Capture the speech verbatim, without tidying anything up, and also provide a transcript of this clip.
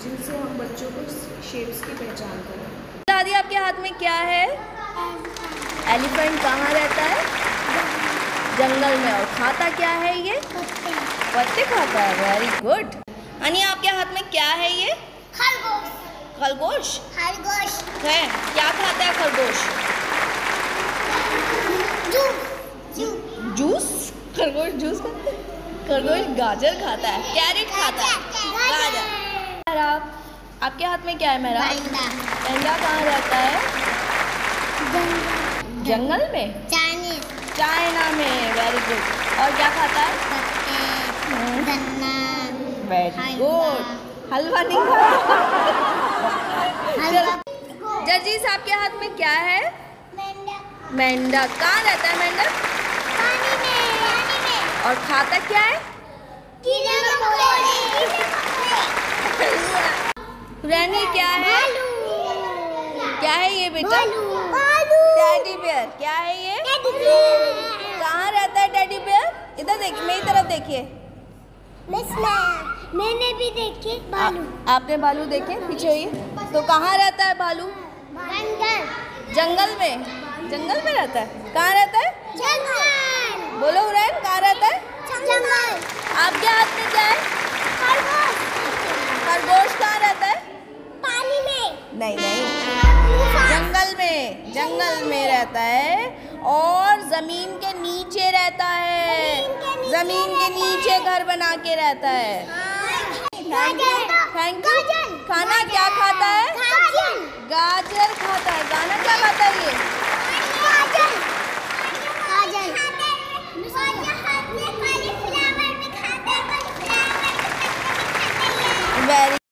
जिनसे हम बच्चों को शेप्स की पहचान करें। दादी आपके हाथ में क्या है? एलिफेंट कहाँ रहता है? जंगल में। और खाता क्या है ये? पत्ते खाता है। Very good. अनिया आपके हाथ में क्या है ये? खरगोश। खरगोश खरगोश है। क्या खाता है खरगोश? जूस। जूस? खरगोश जूस खाता है? खरगोश गाजर खाता है। कैरेट खाता है। गाजर। आप आपके हाथ में क्या है मेरा? मेंढा कहाँ रहता है? जंगल में। चाइनीज। चाइना में। Very good. और क्या खाता है? गन्ना। Very good. हलवा नहीं खाता। जर्जीस आपके हाथ में क्या है? मेंढक। मेंढक कहाँ रहता है? मेंढक पानी में। पानी में। और खाता क्या है? कीड़े मकोड़े। रैनी क्या है? क्या है ये बेटा? भालू। Teddy bear. क्या है ये? कहाँ रहता है टेडी बेयर? इधर देखिए, मेरी तरफ देखिए। मैंने भी देखे भालू। आपने भालू देखे? पीछे होइए। तो कहाँ रहता है भालू? जंगल। जंगल में। जंगल में रहता है। कहाँ रहता है? जंगल। बोलो हुरैन, कहाँ रहता है? जंगल। आपके हाथ में क्या है? खरगोश। खरगोश कहाँ रहता है? पानी में। नहीं नहीं, जंगल में। जंगल में रहता है और जमीन के नीचे रहता है। जमीन के नीचे घर बना के रहता है। Thank you. खाना क्या खाता है? गाजर खाता है। गाना क्या खाता है ये? वेरी